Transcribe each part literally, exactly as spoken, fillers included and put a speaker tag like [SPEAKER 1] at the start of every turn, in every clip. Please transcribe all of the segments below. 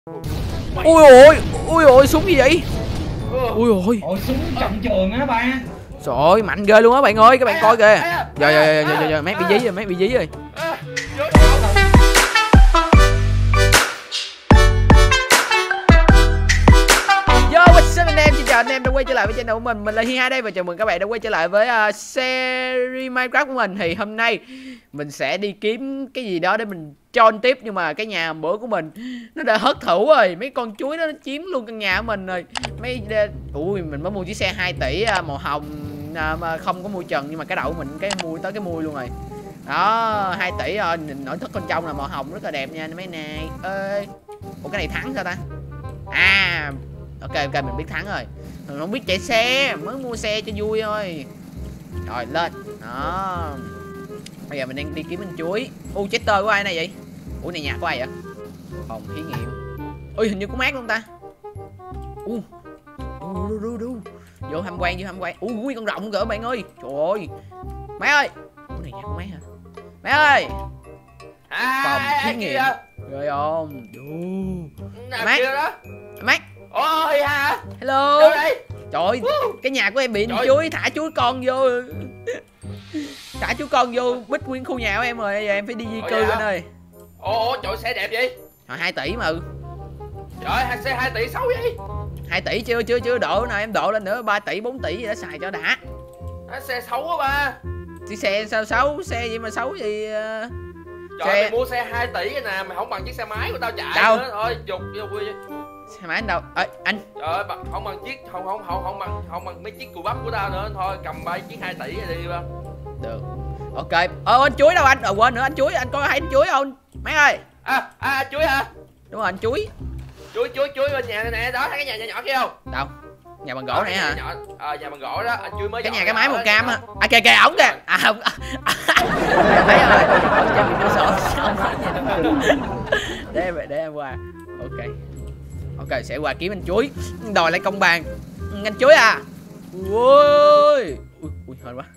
[SPEAKER 1] Ui ôi, ui ôi, súng gì vậy? Ui ôi.
[SPEAKER 2] Ôi súng trọng trường á ba.
[SPEAKER 1] Trời ơi, mạnh ghê luôn á bạn ơi, các bạn coi kìa. Giờ giờ giờ giờ mét bị dí rồi, mét bị dí rồi. Yo, what's up anh em? Xin chào anh em đã quay trở lại với channel của mình. Mình là Hi hai đây và chào mừng các bạn đã quay trở lại với uh, series Minecraft của mình. Thì hôm nay mình sẽ đi kiếm cái gì đó để mình trôn tiếp, nhưng mà cái nhà bữa của mình nó đã hất thủ rồi, mấy con chuối đó nó chiếm luôn căn nhà của mình rồi. Mấy ui mình mới mua chiếc xe hai tỷ màu hồng mà không có mui trần, nhưng mà cái đầu của mình cái mui tới cái mui luôn rồi. Đó, hai tỷ rồi, nhìn nội thất bên trong là màu hồng rất là đẹp nha mấy này. Ơi. Ủa cái này thắng sao ta? À, ok ok mình biết thắng rồi. Mình không biết chạy xe, mới mua xe cho vui thôi. Rồi lên. Đó. Bây giờ mình đang đi kiếm anh chuối. U Chester của ai này vậy? Ủa này nhà của ai vậy? Phòng thí nghiệm. Ui hình như có mát không ta? U. Đu đu đu. Vô tham quan, vô tham quan. Ui con rộng kìa bạn ơi. Trời ơi. Mát ơi. Ủa này nhà của mát hả? Mát ơi. Phòng thí nghiệm. Rồi không? Mát. Mát.
[SPEAKER 2] Ôi hả?
[SPEAKER 1] Hello. Trời ơi, cái nhà của em bị chuối, thả chuối con vô. Thả chú con vô bích nguyên khu nhà của em rồi, giờ em phải đi di cư anh ơi.
[SPEAKER 2] Ồ, trời xe đẹp vậy?
[SPEAKER 1] Rồi hai tỷ mà.
[SPEAKER 2] Trời xe hai tỷ xấu vậy?
[SPEAKER 1] hai tỷ chưa chưa chưa độ nào em độ lên nữa, ba tỷ bốn tỷ gì đó xài cho đã.
[SPEAKER 2] À, xe xấu quá ba.
[SPEAKER 1] Chiếc xe sao xấu, xe gì mà xấu gì.
[SPEAKER 2] Trời xe... mày mua xe hai tỷ cái nè, mày không bằng chiếc xe máy của tao chạy
[SPEAKER 1] đâu
[SPEAKER 2] nữa thôi, dục vô vui.
[SPEAKER 1] Xe máy anh đâu? Ê, anh.
[SPEAKER 2] Trời ơi, không bằng chiếc không không không không bằng không bằng mấy chiếc cù bắp của tao nữa, thôi cầm ba chiếc hai tỷ rồi đi ba.
[SPEAKER 1] Được. Ok. Ờ anh chuối đâu anh? Ờ quên nữa, anh chuối, anh có thấy anh chuối không? Mấy ơi.
[SPEAKER 2] À, à chuối hả?
[SPEAKER 1] Đúng rồi anh chuối.
[SPEAKER 2] Chuối chuối chuối bên nhà này nè, đó thấy cái nhà nhỏ nhỏ kia không?
[SPEAKER 1] Đâu? Nhà bằng gỗ này hả?
[SPEAKER 2] Nhỏ, ờ nhà bằng gỗ đó, anh chuối mới
[SPEAKER 1] cái nhà cái máy màu cam á. À kìa kìa ổng kìa. À không. Thấy rồi. Ở trên bị cửa sổ không thấy gì. Để em để em qua. Ok. Ok sẽ qua kiếm anh chuối, đòi lại công bằng. Anh chuối à. Ui. Ui ui hên quá.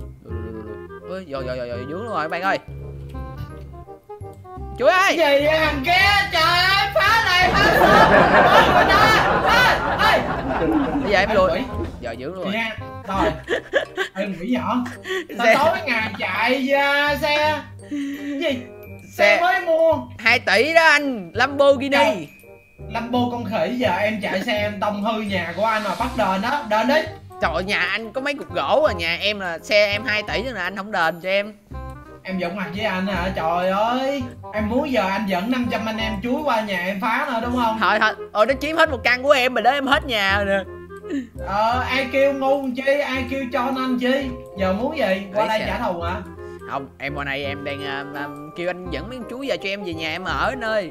[SPEAKER 1] Ôi rồi rồi rồi rồi dướng luôn rồi bạn ơi. Chuối ơi.
[SPEAKER 2] Gì vậy thằng kia? Trời ơi phá này phá sớm. Người ta. Ê.
[SPEAKER 1] Bây giờ em lùi. Giờ dướng luôn rồi.
[SPEAKER 2] Nha. Rồi. Em nghĩ nhỏ. Tao tối ngày chạy ra xe. Gì? Xe mới mua
[SPEAKER 1] hai tỷ đó anh, Lamborghini.
[SPEAKER 2] Lambo con khỉ, giờ em chạy xe em tông hư nhà của anh mà bắt đền đó, đền đi.
[SPEAKER 1] Trời ơi, nhà anh có mấy cục gỗ à, nhà em là xe em hai tỷ nữa là anh không đền cho em.
[SPEAKER 2] Em giận mặt với anh hả? Trời ơi, em muốn giờ anh dẫn năm trăm anh em chuối qua nhà em phá nữa đúng không?
[SPEAKER 1] Thôi thôi, ôi nó chiếm hết một căn của em rồi đó, em hết nhà rồi nè.
[SPEAKER 2] Ờ, ai kêu ngu chi, ai kêu cho anh chi. Giờ muốn gì? Qua đây trả thù hả?
[SPEAKER 1] Không, em qua đây em đang uh, uh, kêu anh dẫn mấy con chuối vào cho em về nhà em ở anh ơi.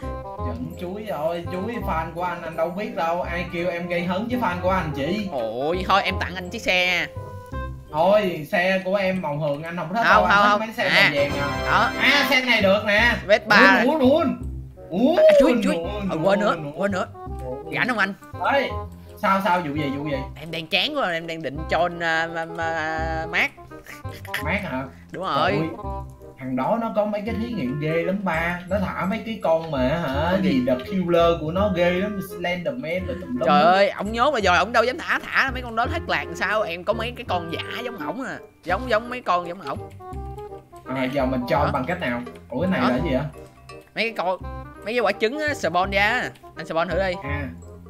[SPEAKER 2] Dẫn chuối rồi, chuối fan của anh, anh đâu biết đâu. Ai kêu em gây hấn với fan của anh chị.
[SPEAKER 1] Ôi, thôi em tặng anh chiếc xe.
[SPEAKER 2] Thôi, xe của em màu hường anh không thích
[SPEAKER 1] không,
[SPEAKER 2] đâu,
[SPEAKER 1] không,
[SPEAKER 2] anh
[SPEAKER 1] không.
[SPEAKER 2] thích mấy xe
[SPEAKER 1] à,
[SPEAKER 2] màu vàng à.
[SPEAKER 1] Đó.
[SPEAKER 2] À, xe này được nè.
[SPEAKER 1] Vespa.
[SPEAKER 2] Uống, uống, uống.
[SPEAKER 1] À, chuối, chuối. Ờ, quên nữa, quên nữa. Rảnh không anh?
[SPEAKER 2] Đấy. Sao sao vụ gì vụ gì?
[SPEAKER 1] Em đang chán quá, em đang định chôn uh, uh, uh, mát.
[SPEAKER 2] Mát hả?
[SPEAKER 1] Đúng rồi. Ôi,
[SPEAKER 2] thằng đó nó có mấy cái thí nghiệm ghê lắm ba. Nó thả mấy cái con mà hả gì The Killer của nó ghê lắm, Slenderman rồi tùm lum.
[SPEAKER 1] Trời ơi, ổng nhốt rồi, rồi ổng đâu dám thả thả mấy con đó thất lạc làm sao? Em có mấy cái con giả giống ổng à, giống giống mấy con giống ổng.
[SPEAKER 2] À, giờ mình cho
[SPEAKER 1] hả?
[SPEAKER 2] Bằng cách nào? Ủa cái này
[SPEAKER 1] hả?
[SPEAKER 2] là gì vậy?
[SPEAKER 1] Mấy cái con, mấy cái quả trứng á, spawn ra. Anh spawn thử đi.
[SPEAKER 2] À.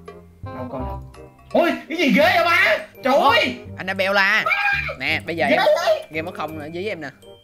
[SPEAKER 2] Đâu coi đâu. Ôi, cái gì ghê vậy ba? Trời ơi.
[SPEAKER 1] Anh đã bèo la. Nè, bây giờ em game mất không nữa, dí em nè.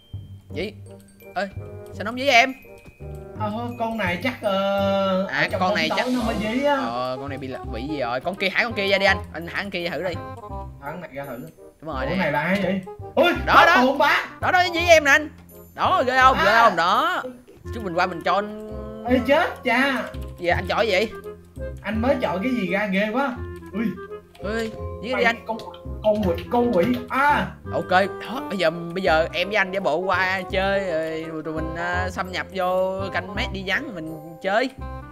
[SPEAKER 1] Dí. Ơi, sao nó không dí em?
[SPEAKER 2] Ờ, con này chắc uh,
[SPEAKER 1] à con này chắc
[SPEAKER 2] nó mới dí á.
[SPEAKER 1] Ờ, con này bị bị gì rồi? Con kia, hãy con kia ra đi anh. Anh hãy con kia thử đi.
[SPEAKER 2] Thằng này ra thử.
[SPEAKER 1] Đúng rồi.
[SPEAKER 2] Con này là ai vậy? Ôi,
[SPEAKER 1] đó đó.
[SPEAKER 2] Hồn ba.
[SPEAKER 1] Đó đó dí em nè anh. Đó ghê không? À. Ghê không? Đó. Chúng mình qua mình cho anh.
[SPEAKER 2] Ê chết cha.
[SPEAKER 1] Gì anh chọi gì?
[SPEAKER 2] Anh mới chọi cái gì ra ghê quá. Ui.
[SPEAKER 1] Ui, dí đi anh.
[SPEAKER 2] Con con quỷ, con quỷ. À.
[SPEAKER 1] Ok, đó, bây giờ bây giờ em với anh giả bộ qua chơi rồi, rồi mình uh, xâm nhập vô canh mát đi vắng mình chơi.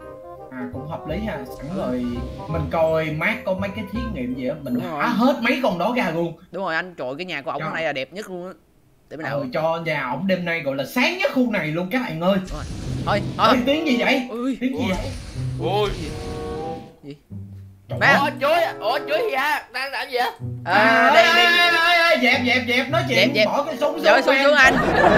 [SPEAKER 2] À cũng hợp lý ha, sẵn rồi mình coi mát có mấy cái thí nghiệm gì á, mình phá hết mấy con đó ra luôn.
[SPEAKER 1] Đúng rồi anh, trời cái nhà của ổng hôm nay là đẹp nhất luôn á. Để bên nào
[SPEAKER 2] ừ, cho nhà ổng đêm nay gọi là sáng nhất khu này luôn các bạn ơi.
[SPEAKER 1] Thôi thôi
[SPEAKER 2] Ôi, tiếng gì vậy?
[SPEAKER 1] Ui.
[SPEAKER 2] Tiếng gì vậy?
[SPEAKER 3] Ui.
[SPEAKER 1] Gì?
[SPEAKER 3] Má. Ủa chuối, ủa chuối gì hả? Đang làm gì vậy?
[SPEAKER 2] À, đây đây dẹp dẹp dẹp nói chuyện dẹp, bỏ cái súng xuống.
[SPEAKER 1] Súng xuống anh.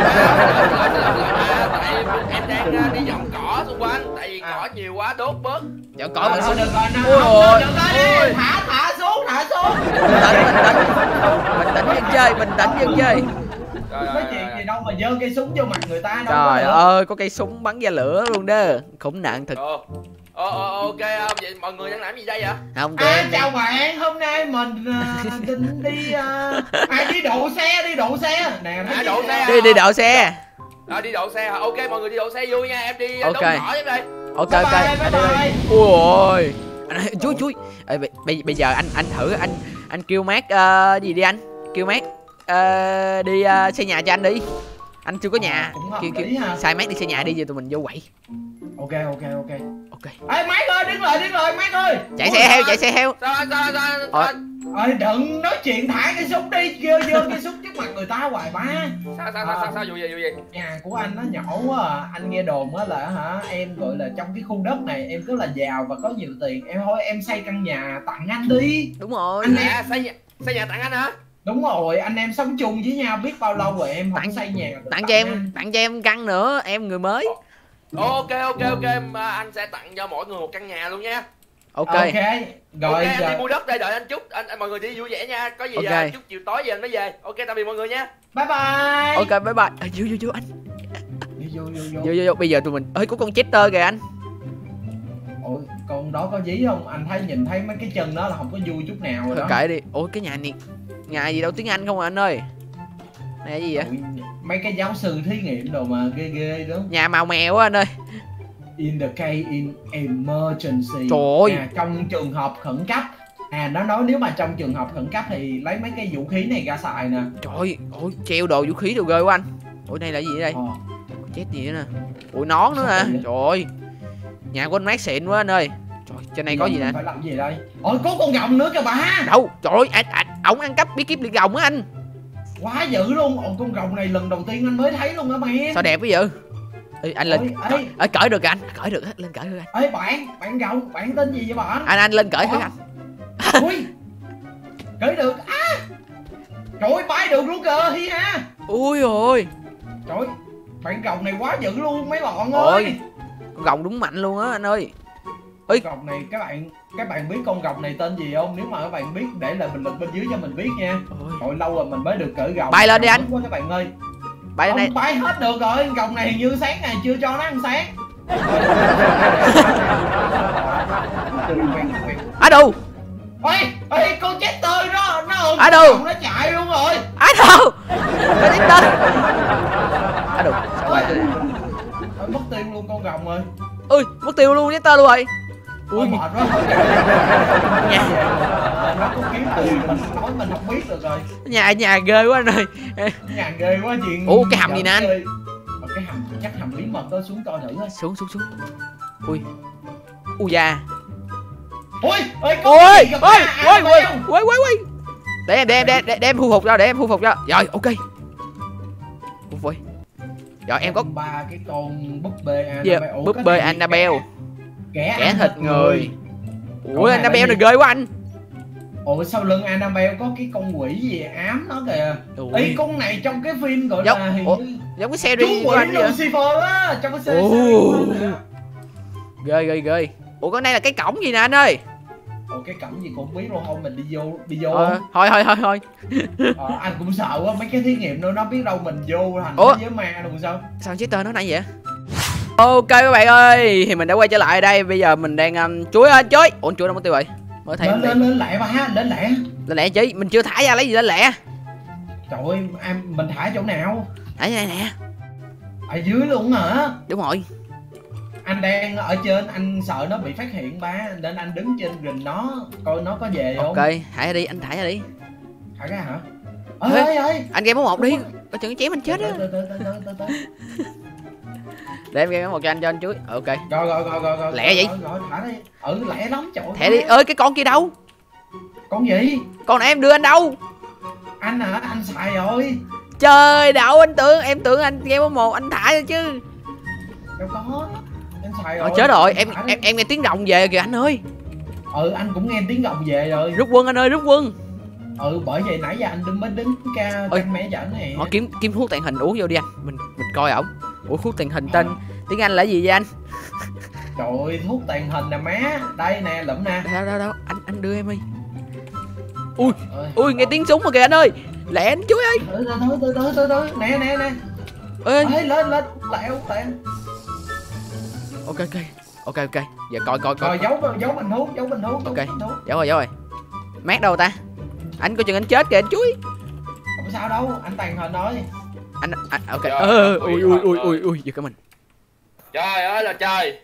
[SPEAKER 3] Tại em đang đi dọn cỏ xung quanh, tại vì cỏ nhiều quá đốt bớt.
[SPEAKER 1] Dọn cỏ bằng súng.
[SPEAKER 2] Được rồi, ôi ôi. Thả thả xuống, thả xuống.
[SPEAKER 1] Bình tĩnh, bình tĩnh. Bình tĩnh dân chơi, bình tĩnh dân chơi.
[SPEAKER 2] Nói chuyện gì đâu mà giơ cây súng vô mặt người ta đâu.
[SPEAKER 1] Trời ơi, có cây súng bắn ra lửa luôn đó. Khủng nạn thật.
[SPEAKER 3] Ờ, ờ, ok không? Vậy mọi người đang làm gì đây vậy?
[SPEAKER 1] Không,
[SPEAKER 2] à, chào bạn, hôm nay mình uh, định đi uh, à, đi độ xe, đi độ xe nè,
[SPEAKER 3] à, độ xe
[SPEAKER 1] đi, đi độ xe.
[SPEAKER 3] À, đi độ xe hả? Ok, mọi người đi độ xe vui nha, em đi
[SPEAKER 1] okay.
[SPEAKER 3] đóng cỏ giúp đây.
[SPEAKER 1] Ok,
[SPEAKER 2] bye
[SPEAKER 1] ok.
[SPEAKER 2] Bye, bye, bye.
[SPEAKER 1] Ui ôi. Chuối, chuối. Ê, bây, bây giờ anh anh thử anh anh kêu mát uh, gì đi anh? Kêu mát uh, đi uh, xây nhà cho anh đi. Anh chưa có nhà.
[SPEAKER 2] À,
[SPEAKER 1] kêu, kêu, sai mát đi xây nhà đi, giờ tụi mình vô quậy.
[SPEAKER 2] Ok ok ok
[SPEAKER 1] ok.
[SPEAKER 2] Ê Mát ơi, đứng lại đứng lại Mát ơi.
[SPEAKER 1] Chạy xe heo, chạy xe heo.
[SPEAKER 3] Sao sao sao?
[SPEAKER 1] Ôi,
[SPEAKER 2] ơi đừng nói chuyện, thả cái súng đi, giơ giơ cái súng trước mặt người ta hoài ba.
[SPEAKER 3] Sao sao sao sao sao vụ gì vụ gì?
[SPEAKER 2] Nhà của anh nó nhỏ quá à. Anh nghe đồn á là hả, em gọi là trong cái khu đất này em rất là giàu và có nhiều tiền, em thôi em xây căn nhà tặng anh đi.
[SPEAKER 1] Đúng rồi.
[SPEAKER 3] Anh à, xây nhà xây nhà tặng anh hả?
[SPEAKER 2] Đúng rồi, anh em sống chung với nhau biết bao lâu rồi em không
[SPEAKER 1] tặng,
[SPEAKER 2] xây nhà.
[SPEAKER 1] Tặng, tặng cho em, anh. Tặng cho em căn nữa, em người mới.
[SPEAKER 3] Ok ok ok, mà anh sẽ tặng cho mỗi người một căn nhà luôn nha.
[SPEAKER 2] Ok. Ok.
[SPEAKER 3] Rồi ok, giờ... em đi mua đất đây, đợi anh chút, anh, anh mọi người đi vui vẻ nha. Có gì okay. chút chiều tối về anh mới về. Ok, tạm biệt mọi người nha.
[SPEAKER 2] Bye bye.
[SPEAKER 1] Ok bye bye. À, vô vô vô anh.
[SPEAKER 2] Đi vô vô vô.
[SPEAKER 1] Vô vô vô, bây giờ tụi mình ơi có con Chester kìa anh.
[SPEAKER 2] Ôi, con đó có dí không? Anh thấy nhìn thấy mấy cái chân đó là không có vui chút nào rồi.
[SPEAKER 1] Thôi kệ đi. Ôi cái nhà này nhà gì đâu tiếng Anh không à anh ơi. Này gì vậy?
[SPEAKER 2] Ôi, mấy cái giáo sư thí nghiệm đồ mà ghê ghê đó.
[SPEAKER 1] Nhà màu mèo á anh ơi.
[SPEAKER 2] In the case in emergency.
[SPEAKER 1] Trời ơi.
[SPEAKER 2] À, trong trường hợp khẩn cấp. À nó nói nếu mà trong trường hợp khẩn cấp thì lấy mấy cái vũ khí này ra xài nè.
[SPEAKER 1] Trời ơi, ôi treo đồ vũ khí đồ ghê quá anh. Ủa đây là gì đây? Ờ. Chết gì nữa nè. Ủi nón nữa hả? Trời ơi. Nhà của anh mát xịn quá anh ơi. Trời, trên này có gì nè?
[SPEAKER 2] Phải làm gì đây? Ôi có con rồng nữa kìa bà.
[SPEAKER 1] Đâu? Trời ơi, anh, anh, ổng ăn cắp bí kíp liệt rồng á anh.
[SPEAKER 2] Quá dữ luôn. Ồ, con rồng này lần đầu tiên anh mới thấy luôn á mày.
[SPEAKER 1] Sao đẹp quá vậy? Ê, anh lên
[SPEAKER 2] ơi,
[SPEAKER 1] cởi, cởi được anh, cởi được lên cởi được anh.
[SPEAKER 2] Ê bạn, bạn rồng, bạn tên gì vậy bạn?
[SPEAKER 1] Anh anh lên cởi thử anh.
[SPEAKER 2] Ui. Cởi được. À. Trời ơi, bay được luôn kìa, hi ha.
[SPEAKER 1] Ui ôi.
[SPEAKER 2] Trời ơi, bạn rồng này quá dữ luôn mấy bọn
[SPEAKER 1] ơi.
[SPEAKER 2] ơi.
[SPEAKER 1] Con rồng đúng mạnh luôn á anh ơi. Ê.
[SPEAKER 2] Con rồng này các bạn các bạn biết con rồng này tên gì không? Nếu mà các bạn biết để lại bình luận bên dưới cho mình biết nha. Hồi lâu rồi mình mới được cởi rồng.
[SPEAKER 1] Bay lên đi anh.
[SPEAKER 2] Quá các bạn ơi.
[SPEAKER 1] Bay lên đây.
[SPEAKER 2] Bay hết được rồi, rồng này hình như sáng này chưa cho nó ăn sáng.
[SPEAKER 1] Á đâu?
[SPEAKER 2] Ê, ê con Chester nó nó ôm
[SPEAKER 1] á đâu?
[SPEAKER 2] Nó chạy luôn rồi.
[SPEAKER 1] Á đâu? Con Chester. Á đâu? Sao vậy?
[SPEAKER 2] Mất tiêu luôn con rồng rồi.
[SPEAKER 1] Ui, mất tiêu luôn Chester luôn rồi.
[SPEAKER 2] Ui mệt quá. Nhà nó có kiếm tiền mình nói mình không biết được rồi.
[SPEAKER 1] Nhà nhà ghê quá anh ơi.
[SPEAKER 2] Nhà ghê quá chuyện.
[SPEAKER 1] Ủa cái hầm gì nè anh?
[SPEAKER 2] Cái hầm chắc hầm bí mật đó, xuống coi thử thôi.
[SPEAKER 1] Xuống xuống xuống. Ui. Ui da.
[SPEAKER 2] Ui, ơi
[SPEAKER 1] ui, ui, ui, ui, ui, ui, ui. Để em, để em, để, để, để em thu phục cho, để em thu phục cho. Rồi, ok. Ui, rồi em có
[SPEAKER 2] ba cái con búp bê
[SPEAKER 1] Annabelle. Yeah, búp bê Annabelle.
[SPEAKER 2] Kẻ,
[SPEAKER 1] Kẻ thịt người. Ui, Annabelle này ghê quá anh.
[SPEAKER 2] Ủa sau lưng Annabelle có cái con quỷ gì ám nó kìa. Ê con này trong cái phim gọi
[SPEAKER 1] giống,
[SPEAKER 2] là hình
[SPEAKER 1] ủa,
[SPEAKER 2] như
[SPEAKER 1] giống cái series
[SPEAKER 2] của anh Lucifer á, trong cái series.
[SPEAKER 1] Ghê ghê ghê. Ủa con này là cái cổng gì nè anh ơi?
[SPEAKER 2] Ủa cái cổng gì cũng biết luôn, không mình đi vô đi vô
[SPEAKER 1] ờ, thôi thôi thôi thôi.
[SPEAKER 2] Ờ, anh cũng sợ quá mấy cái thí nghiệm nữa, nó biết đâu mình vô thành
[SPEAKER 1] thế
[SPEAKER 2] giới ma luôn sao?
[SPEAKER 1] Sao Chester nó nãy vậy? Ok các bạn ơi, thì mình đã quay trở lại đây, bây giờ mình đang um, chuối ơi chuối. Ủa chuối đâu mất tiêu rồi? Mới thấy
[SPEAKER 2] lên lên, lên lẹ ba, lên lẹ.
[SPEAKER 1] Lên lẹ chứ, mình chưa thả ra lấy gì lên lẹ.
[SPEAKER 2] Trời ơi, em mình thả chỗ nào?
[SPEAKER 1] Thả như này nè.
[SPEAKER 2] Ở dưới luôn hả?
[SPEAKER 1] Đúng rồi.
[SPEAKER 2] Anh đang ở trên, anh sợ nó bị phát hiện ba, nên anh đứng trên rình nó coi nó có về không.
[SPEAKER 1] Ok, thả ra đi, anh thả ra đi.
[SPEAKER 2] Thả ra hả? Ê ê ê,
[SPEAKER 1] anh game một đi, có chừng chém anh chết á. Để em game một cho anh cho anh chuối. Ok.
[SPEAKER 2] Rồi rồi rồi rồi rồi.
[SPEAKER 1] Lẹ vậy?
[SPEAKER 2] Rồi, rồi thả đi. Ừ lẹ lắm trời.
[SPEAKER 1] Thả đi. Ơi cái con kia đâu?
[SPEAKER 2] Con gì?
[SPEAKER 1] Con này em đưa anh đâu?
[SPEAKER 2] Anh hả? Anh xài rồi.
[SPEAKER 1] Trời đậu, anh tưởng em tưởng anh game một anh thả ra chứ.
[SPEAKER 2] Đâu có. Anh
[SPEAKER 1] Ờ, chết rồi, em em em nghe tiếng rồng về kìa anh ơi.
[SPEAKER 2] Ừ, anh cũng nghe tiếng rồng về rồi.
[SPEAKER 1] Rút quân anh ơi, rút quân.
[SPEAKER 2] Ừ, bởi vậy nãy giờ anh đứng mới đứng ca canh mé dẫn này.
[SPEAKER 1] Họ kiếm kiếm thuốc tàng hình uống vô đi anh. Mình mình coi ổng. Ủa thuốc tàng hình tên tiếng Anh là gì vậy anh?
[SPEAKER 2] Trời ơi, thuốc tàng hình nè má. Đây nè, lụm nè.
[SPEAKER 1] Đâu đâu đâu, anh anh đưa em đi. Ui, ui nghe tiếng súng mà kìa anh ơi. Lẹ anh chuối ơi.
[SPEAKER 2] Từ từ từ từ từ từ nè nè nè.
[SPEAKER 1] Ê,
[SPEAKER 2] Ê, lên lên, lẹo lẹo.
[SPEAKER 1] Ok ok. Ok ok. Giờ coi coi coi.
[SPEAKER 2] Rồi giấu giấu bình thuốc, giấu bình thuốc.
[SPEAKER 1] Ok. Giấu rồi giấu rồi. Mát đâu ta? Anh coi chừng anh chết kìa anh chuối.
[SPEAKER 2] Không sao đâu, anh tàng hình thôi.
[SPEAKER 1] Anh, anh ok. Ờ ui ui ui ui ui giật cả mình.
[SPEAKER 3] Trời ơi là trời.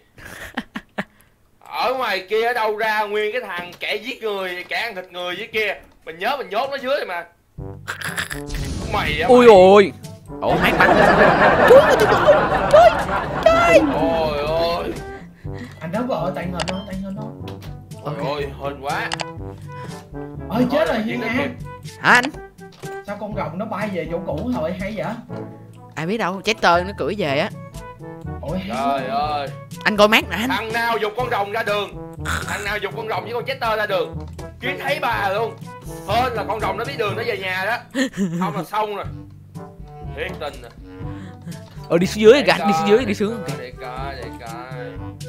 [SPEAKER 3] Ở ngoài kia ở đâu ra nguyên cái thằng kẻ giết người, kẻ ăn thịt người dưới kia. Mình nhớ mình nhốt nó dưới rồi mà. Mày á.
[SPEAKER 1] Ui ôi. Ủa mát bắn rồi sao vậy? Chuối ơi chuối. Trời.
[SPEAKER 3] Ôi ôi.
[SPEAKER 2] Anh đâu có tàng hình đâu, tàng hình đâu.
[SPEAKER 3] Ôi ôi, hên quá.
[SPEAKER 2] Ôi chết rồi Hiên Hà.
[SPEAKER 1] Hả anh?
[SPEAKER 2] Sao con rồng nó bay về chỗ cũ rồi hay vậy?
[SPEAKER 1] Ai biết đâu, Chester nó cưỡi về á.
[SPEAKER 2] Ôi
[SPEAKER 3] trời ơi.
[SPEAKER 1] Anh coi mát nè anh.
[SPEAKER 3] Thằng nào dục con rồng ra đường, thằng nào dục con rồng với con Chester ra đường, kiếm thấy bà luôn. Hên là con rồng nó biết đường nó về nhà đó, không là xong rồi. Thiệt tình à.
[SPEAKER 1] Ờ đi xuống dưới kìa, đi xuống dưới, đi xuống kìa.
[SPEAKER 3] Để coi, để coi.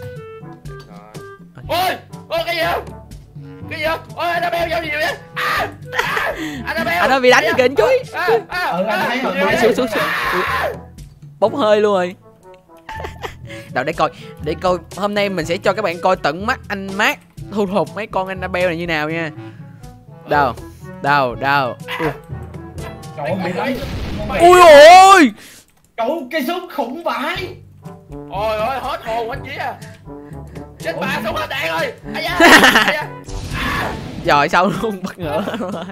[SPEAKER 3] Ôi, ôi cái gì không? Cái gì không? Ôi Annabelle giao gì vậy? À, à, Annabelle.
[SPEAKER 1] Anh ơi bị đánh kìa anh chuối.
[SPEAKER 2] ừ anh thấy rồi.
[SPEAKER 1] Xuống xuống xuống. Bốc hơi luôn rồi. Đâu để coi, để coi hôm nay mình sẽ cho các bạn coi tận mắt anh Mát thu thục mấy con Annabelle này như nào nha. Đâu, đâu, đâu.
[SPEAKER 2] Trời ơi, bị lấy.
[SPEAKER 1] Ui ôi.
[SPEAKER 2] Trời ơi, cây súng khủng vãi.
[SPEAKER 3] Ôi ôi, hết hồn hết vía à. Chết bà súng hết đạn rồi. Ai da. Ai da.
[SPEAKER 1] Rồi sao luôn bất ngờ.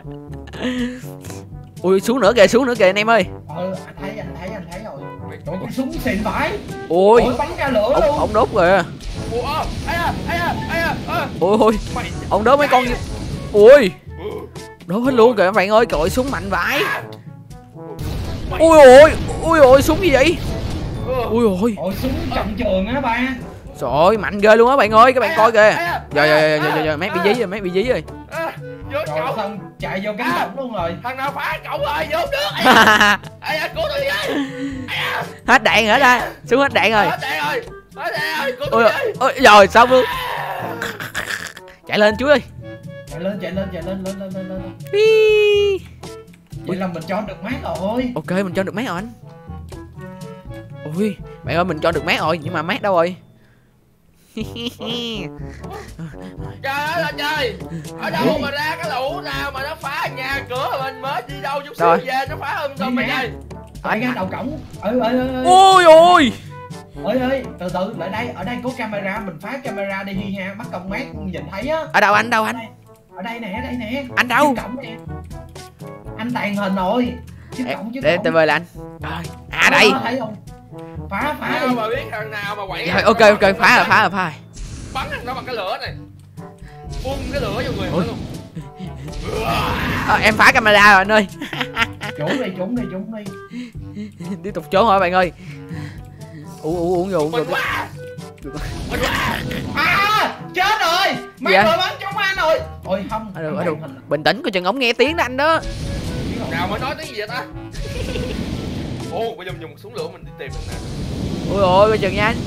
[SPEAKER 1] Ui xuống nữa kìa, xuống nữa kìa anh em ơi.
[SPEAKER 2] Ừ, anh thấy anh thấy anh thấy rồi. Trời ơi, súng xịn vãi.
[SPEAKER 1] Ui.
[SPEAKER 2] Ôi, bắn ra lửa
[SPEAKER 1] ông,
[SPEAKER 2] luôn.
[SPEAKER 1] ông đốt kìa.
[SPEAKER 3] Ủa, ai da, ai da, ai da.
[SPEAKER 1] Ui ui. Ông đốt mấy con. Ui. Đốt hết luôn kìa các bạn ơi, trời súng mạnh vãi. Ui ôi, ui ôi súng gì vậy? Ui ôi.
[SPEAKER 2] Ôi súng trọng trường á ba.
[SPEAKER 1] Trời ơi mạnh ghê luôn á bạn ơi, các bạn coi kìa. Rồi rồi rồi rồi rồi, mấy bị dí rồi, mấy bị dí rồi.
[SPEAKER 2] Rồi xong chạy vô cánh cổng luôn rồi.
[SPEAKER 3] Thằng nào phá cổng rồi, vô nước. Ai da, cứu tôi với.
[SPEAKER 1] Hết đạn hả ta? Xuống hết đạn rồi.
[SPEAKER 3] Hết đạn rồi. Hết đạn rồi, cứu
[SPEAKER 1] Ôi,
[SPEAKER 3] tôi với.
[SPEAKER 1] ôi rồi xong luôn. Chạy lên chú ơi.
[SPEAKER 2] Chạy lên chạy lên chạy lên lên lên lên lên. Vậy là mình cho được mát rồi.
[SPEAKER 1] Ok mình cho được mát rồi anh. Ui bạn ơi mình cho được mát rồi, nhưng mà mát đâu rồi?
[SPEAKER 3] Trời ơi là trời. Ở đâu mà ra cái lũ nào mà nó phá nhà cửa mình mới đi đâu chút xíu về nó phá hơn xong mày ơi.
[SPEAKER 2] Ở ngay đầu cổng. Ừ ơi ơi.
[SPEAKER 1] Ôi ôi.
[SPEAKER 2] Ơi ơi, từ từ lại đây, ở đây có camera, mình phá camera đi Hi ha, bắt công mát nhìn thấy á.
[SPEAKER 1] Ở đâu anh, đâu anh?
[SPEAKER 2] Ở đây nè, ở đây nè.
[SPEAKER 1] Anh đâu?
[SPEAKER 2] Cổng nè. Anh tàn hình rồi. Chứ cổng chứ.
[SPEAKER 1] Để em về là anh. Rồi. À đây.
[SPEAKER 2] Thấy không? Phá phá
[SPEAKER 3] Nào
[SPEAKER 2] đi.
[SPEAKER 3] mà biết thằng nào mà quậy.
[SPEAKER 1] Rồi ok ok phá rồi, phá rồi, phá rồi.
[SPEAKER 3] Bắn thằng đó bằng cái lửa này. Bung cái lửa vô người nó luôn.
[SPEAKER 1] À, em phá camera rồi anh ơi.
[SPEAKER 2] Trốn đi, trốn đi, trốn đi.
[SPEAKER 1] Tiếp tục trốn hả bạn ơi. Uống uống uống vô uống vô.
[SPEAKER 2] À, chết rồi. Mấy
[SPEAKER 1] dạ?
[SPEAKER 2] người bắn trúng anh rồi. Ôi không.
[SPEAKER 1] Ở đâu, ở đâu. Bình tĩnh coi chừng ổng nghe tiếng đó anh đó.
[SPEAKER 3] Nào mới nói tiếng gì vậy ta? Ồ, bây giờ mình dùng súng lửa mình đi tìm thằng nào.
[SPEAKER 1] Ôi ôi coi chừng nha anh.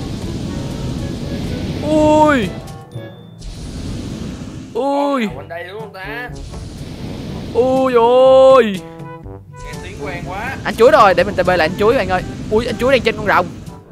[SPEAKER 1] Ui. Ui.
[SPEAKER 3] Quanh đây đúng không ta?
[SPEAKER 1] Ui ôi.
[SPEAKER 3] Nghe tiếng quen quá.
[SPEAKER 1] Anh chuối rồi, để mình tb lại anh chuối bạn ơi. Ui anh chuối đang trên con rồng.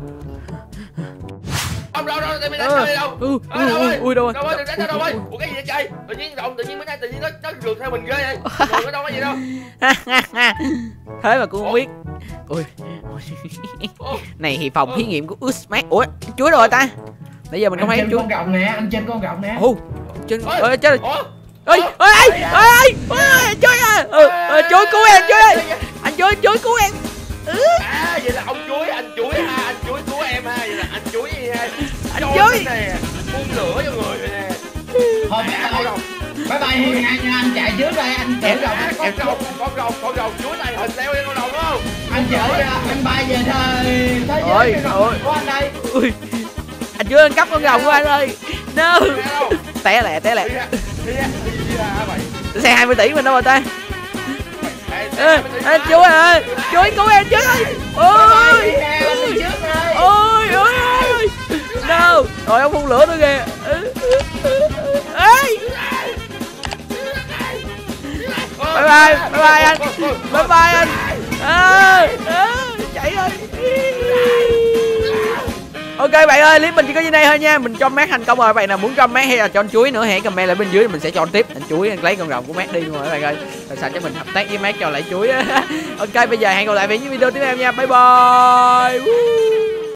[SPEAKER 3] Không đâu đâu, để mình đánh đâu đi đâu.
[SPEAKER 1] Ừ, ui ui đâu rồi.
[SPEAKER 3] Đâu ơi, đừng đánh đâu đâu ơi. Ủa cái gì vậy trời? Tự nhiên rồng tự nhiên mới nay tự nhiên nó nó rượt theo mình ghê vậy. Rồi nó đâu có gì đâu.
[SPEAKER 1] Thế mà cũng không biết. Ui. Này thì phòng thí nghiệm của Usmart. Ủa, chuối rồi ta? Bây giờ mình không thấy
[SPEAKER 2] chuối.
[SPEAKER 1] chuối.
[SPEAKER 2] Con rồng nè, anh trên con rồng nè.
[SPEAKER 1] Ồ. Trên ơi chết rồi. Ơi, ơi, ơi, ơi, chuối à. Ừ, chuối cứu em, chuối ơi. Anh chuối, chuối cứu em.
[SPEAKER 3] À, vậy là ông chuối, anh chuối ha, anh chuối cứu em ha, vậy là anh chuối ha.
[SPEAKER 1] Anh chuối
[SPEAKER 3] nè, phun lửa vô người nè.
[SPEAKER 2] Thôi bye bye Hiên nha, nha anh chạy trước đây, anh chở rồng.
[SPEAKER 3] Con rồng, con rồng, con rồng chuối này hình leo lên con rồng không?
[SPEAKER 2] Anh chở ra, anh bay về thôi. Thế giới
[SPEAKER 1] ôi, ôi.
[SPEAKER 2] của anh đây.
[SPEAKER 1] Ui. Anh chưa ăn cắp con rồng của anh ơi. No. Té lẹ té lẹ. Xe hai mươi tỷ mình đâu rồi ta? Ê, ê chú ơi, chú ơi cứu em chứ. Ôi. Ôi ôi ôi. No. Rồi ông phun lửa tôi kìa. Ê. Bye bye, bye bye anh. Bye bye anh. À, à, chạy ơi. Ok bạn ơi, clip mình chỉ có như này thôi nha. Mình cho Matt thành công rồi. Bạn nào muốn cho Matt hay là cho anh Chuối nữa hãy comment lại bên dưới, mình sẽ cho anh tiếp. Anh Chuối anh lấy con rồng của Matt đi luôn rồi các bạn ơi. Rồi sao cho mình hợp tác với Matt cho lại Chuối. Ok bây giờ hẹn gặp lại với những video tiếp theo nha. Bye bye.